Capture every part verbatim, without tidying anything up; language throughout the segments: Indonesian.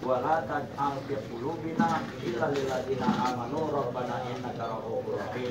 wala taj'al fi qulubina illa lil ladzina amanu rabbana innaka ra'ufur rahim.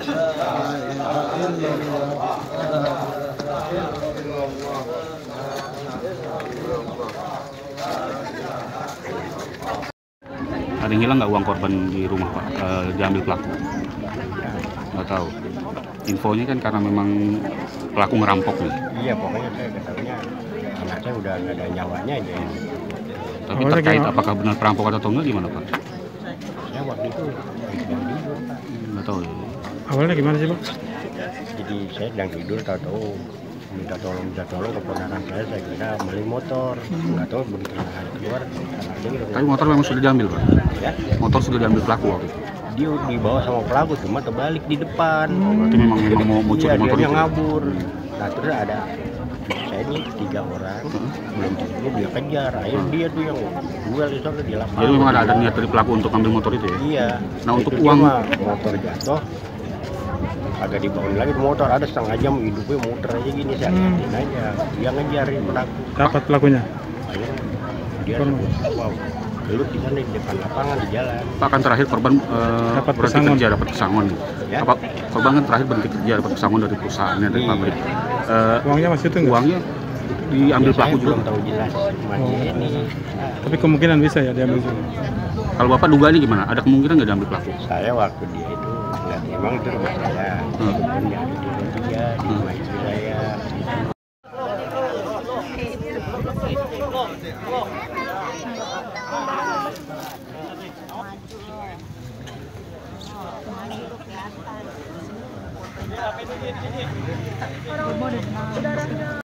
Ada yang hilang nggak uang korban di rumah Pak? E, diambil pelaku? Nggak tahu. Infonya kan karena memang pelaku ngerampok nih. Iya, pokoknya saya ketahuinya anak saya udah nggak ada nyawanya aja. Tapi terkait apakah benar perampokan atau enggak gimana Pak? Saya waktu itu sedang tidur Pak. Nggak tahu ya. Awalnya gimana sih Pak? Jadi saya sedang tidur, tahu-tahu minta tolong minta tolong ke ponakan saya, saya kira beli motor. Nggak tahu begitu hari keluar. Tapi motor memang sudah diambil Pak? Ya? Motor sudah diambil pelaku waktu itu? Dia dibawa sama pelaku, cuma terbalik di depan. Oh, berarti memang memang mau mau curi iya, motor dia itu? ngabur. Nah terus ada saya ini tiga orang, Hmm. belum tentu dia kejar. Akhirnya dia tuh yang duel itu di lapangan. Jadi memang ada, ada niat dari pelaku untuk ambil motor itu ya? Iya. Nah, untuk Itu uang- dia mah motor jatuh, agak dibangun lagi motor, ada setengah jam hidupnya muter aja gini, saya Hmm. liatin aja. Dia ngejarin pelaku. Dapat pelakunya? Akhirnya dia Korban. wow, gelut di sana di depan lapangan di jalan. Pak kan terakhir korban eh, Dapat berhenti pesangon. kerja, dapat pesangon. Ya. Apa korban kan terakhir berhenti kerja, dapat pesangon dari perusahaannya, dari Iya. pabrik. Eh, Uangnya masih itu nggak? uangnya diambil Ya, saya pelaku juga. belum tahu jelas masih Oh. ini. Tapi kemungkinan bisa ya diambil juga. Kalau Bapak dugaannya gimana? Ada kemungkinan nggak diambil pelaku? Saya waktu dia itu nggak, emang itu rumah saya, Hmm. kemudian dia ada di rumah dia, di rumah istri saya. Mau